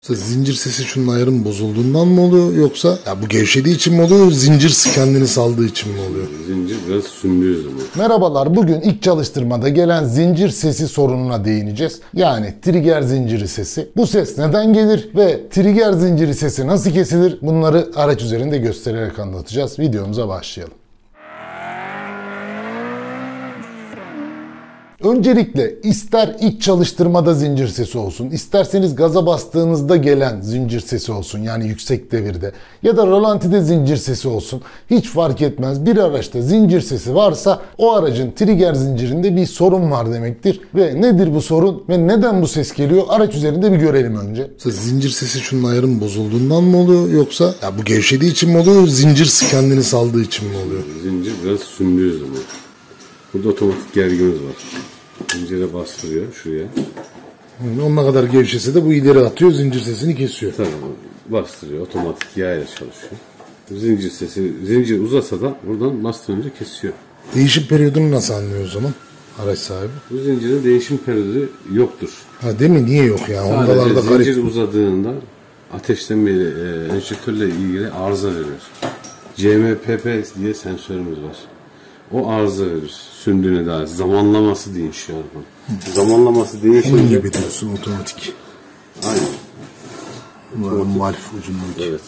Zincir sesi şunun ayarın bozulduğundan mı oluyor yoksa ya bu gevşediği için mi oluyor, zincir kendini saldığı için mi oluyor? Zincir biraz sündüğü zaman. Merhabalar, bugün ilk çalıştırmada gelen zincir sesi sorununa değineceğiz. Yani trigger zinciri sesi. Bu ses neden gelir ve trigger zinciri sesi nasıl kesilir? Bunları araç üzerinde göstererek anlatacağız. Videomuza başlayalım. Öncelikle ister ilk çalıştırmada zincir sesi olsun, isterseniz gaza bastığınızda gelen zincir sesi olsun, yani yüksek devirde, ya da rolantide zincir sesi olsun, hiç fark etmez. Bir araçta zincir sesi varsa o aracın trigger zincirinde bir sorun var demektir. Ve nedir bu sorun ve neden bu ses geliyor? Araç üzerinde bir görelim önce. Zincir sesi şunun ayarın bozulduğundan mı oluyor yoksa ya bu gevşediği için mi oluyor, zincir kendini saldığı için mi oluyor? Zincir biraz sündüğü zaman. Burada otomatik gergimiz var. Zincire bastırıyor şuraya. Onunla kadar gevşese de bu ileri atıyor, zincir sesini kesiyor. Tabii bastırıyor, otomatik yağ ile çalışıyor. Zincir uzasa da buradan bastırınca kesiyor. Değişim periyodunu nasıl anlıyor o zaman araç sahibi? Bu zincirin değişim periyodu yoktur. Ha değil mi? Niye yok ya? Sadece zincir uzadığında ateşleme enjektörle ilgili arıza verir. CMPP diye sensörümüz var. O arıza verir. Sündüğüne dair. Zamanlaması değişiyor. Zamanlaması değişince... Onun gibi diyorsun, otomatik. Aynen. Valf ucundaki. Evet.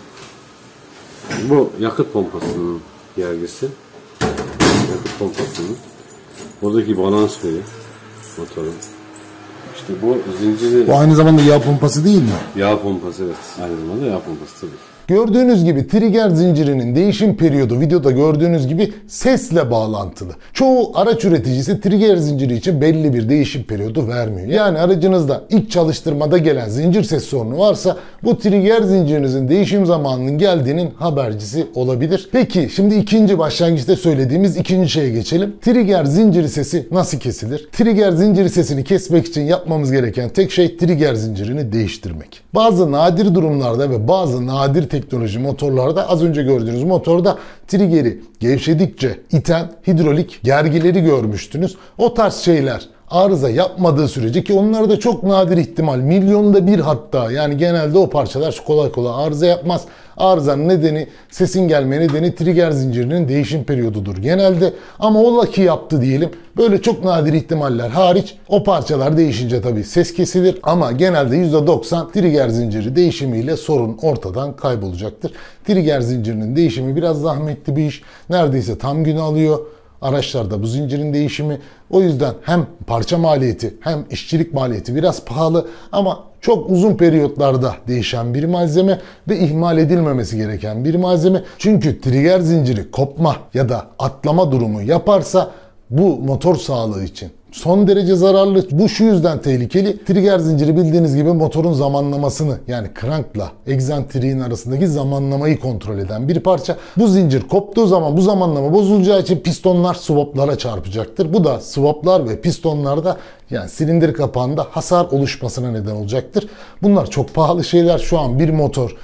Bu yakıt pompasının gergisi. Yakıt pompasının. Buradaki balans veriyor motorun. İşte bu zinciri... Bu aynı zamanda yağ pompası değil mi? Yağ pompası, evet. Aynı zamanda yağ pompası tabii. Gördüğünüz gibi trigger zincirinin değişim periyodu videoda gördüğünüz gibi sesle bağlantılı. Çoğu araç üreticisi trigger zinciri için belli bir değişim periyodu vermiyor. Yani aracınızda ilk çalıştırmada gelen zincir ses sorunu varsa bu trigger zincirinizin değişim zamanının geldiğinin habercisi olabilir. Peki şimdi ikinci başlangıçta söylediğimiz ikinci şeye geçelim. Trigger zinciri sesi nasıl kesilir? Trigger zinciri sesini kesmek için yapmamız gereken tek şey trigger zincirini değiştirmek. Bazı nadir durumlarda ve bazı nadir teknoloji motorlarda, az önce gördüğünüz motorda triggeri gevşedikçe iten hidrolik gergileri görmüştünüz. O tarz şeyler arıza yapmadığı sürece, ki onlar da çok nadir ihtimal, milyonda bir hatta, yani genelde o parçalar kolay kolay arıza yapmaz. Arızanın nedeni, sesin gelme nedeni trigger zincirinin değişim periyodudur genelde. Ama ola ki yaptı diyelim, böyle çok nadir ihtimaller hariç o parçalar değişince tabii ses kesilir. Ama genelde %90 trigger zinciri değişimiyle sorun ortadan kaybolacaktır. Trigger zincirinin değişimi biraz zahmetli bir iş. Neredeyse tam gün alıyor araçlarda bu zincirin değişimi. O yüzden hem parça maliyeti hem işçilik maliyeti biraz pahalı ama çok uzun periyotlarda değişen bir malzeme ve ihmal edilmemesi gereken bir malzeme. Çünkü trigger zinciri kopma ya da atlama durumu yaparsa bu motor sağlığı için son derece zararlı. Bu şu yüzden tehlikeli. Trigger zinciri bildiğiniz gibi motorun zamanlamasını, yani crankla egzantriğin arasındaki zamanlamayı kontrol eden bir parça. Bu zincir koptuğu zaman bu zamanlama bozulacağı için pistonlar swaplara çarpacaktır. Bu da swaplar ve pistonlarda, yani silindir kapağında hasar oluşmasına neden olacaktır. Bunlar çok pahalı şeyler. Şu an bir motor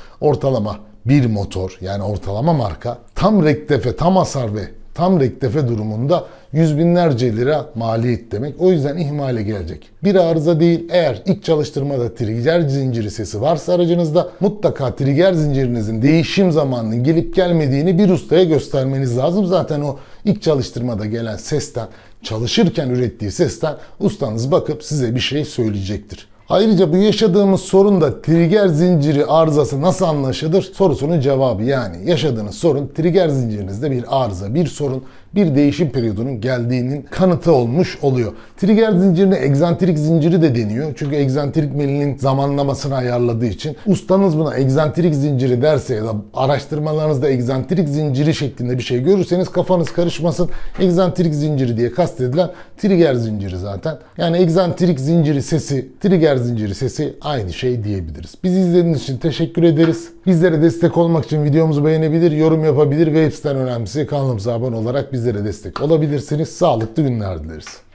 yani ortalama marka tam rektefe, tam hasar ve tam rektefe durumunda yüz binlerce lira maliyet demek. O yüzden ihmale gelecek bir arıza değil. Eğer ilk çalıştırmada trigger zinciri sesi varsa aracınızda, mutlaka trigger zincirinizin değişim zamanının gelip gelmediğini bir ustaya göstermeniz lazım. Zaten o ilk çalıştırmada gelen sesten, çalışırken ürettiği sesten ustanız bakıp size bir şey söyleyecektir. Ayrıca bu yaşadığımız sorun da trigger zinciri arızası nasıl anlaşılır sorusunun cevabı. Yani yaşadığınız sorun trigger zincirinizde bir arıza, bir sorun, bir değişim periyodunun geldiğinin kanıtı olmuş oluyor. Trigger zincirine egzantrik zinciri de deniyor. Çünkü egzantrik milinin zamanlamasını ayarladığı için. Ustanız buna egzantrik zinciri derse ya da araştırmalarınızda egzantrik zinciri şeklinde bir şey görürseniz kafanız karışmasın. Egzantrik zinciri diye kastedilen trigger zinciri zaten. Yani egzantrik zinciri sesi, trigger zinciri sesi aynı şey diyebiliriz. Bizi izlediğiniz için teşekkür ederiz. Bizlere destek olmak için videomuzu beğenebilir, yorum yapabilir ve hepsinden önemlisi kanalımıza abone olarak bizlere destek olabilirsiniz. Sağlıklı günler dileriz.